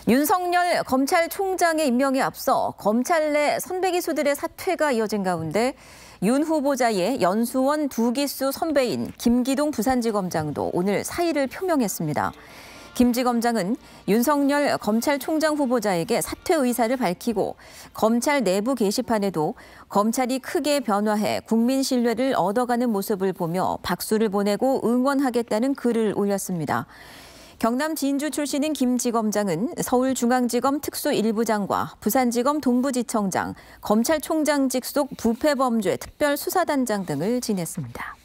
윤석열 검찰총장의 임명에 앞서 검찰 내 선배 기수들의 사퇴가 이어진 가운데 윤 후보자의 연수원 2기수 선배인 김기동 부산지검장도 오늘 사의를 표명했습니다. 김 지검장은 윤석열 검찰총장 후보자에게 사퇴 의사를 밝히고 검찰 내부 게시판에도 검찰이 크게 변화해 국민 신뢰를 얻어가는 모습을 보며 박수를 보내고 응원하겠다는 글을 올렸습니다. 경남 진주 출신인 김 지검장은 서울중앙지검 특수 1부장과 부산지검 동부지청장, 검찰총장 직속 부패범죄 특별수사단장 등을 지냈습니다.